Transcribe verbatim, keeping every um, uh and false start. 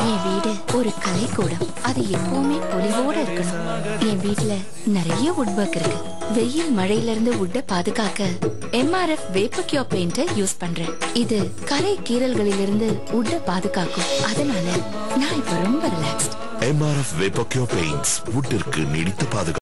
என் வீடு ஒரு கலைக்கூடம். அது எப்பவுமே பொலிவோட இருக்கணும். என் வீட்டுல நிறைய வுட் ஒர்க் இருக்கு. வெயில் மழையில இருந்து வுட்ட பாதுகாக்க எம்ஆர்எஃப் வேப்பக்யூர் பெயிண்ட யூஸ் பண்றேன். இது கரை கீறல்களில் இருந்து வுட்ட பாதுகாக்கும். அதனால நான் இப்ப ரொம்ப ரிலாக்ஸ்ட். எம்ஆர்எஃப் வேப்பக்யூர் பெயிண்ட்ஸ் வுட்டிற்கு நீடித்த பாதுகாப்பு.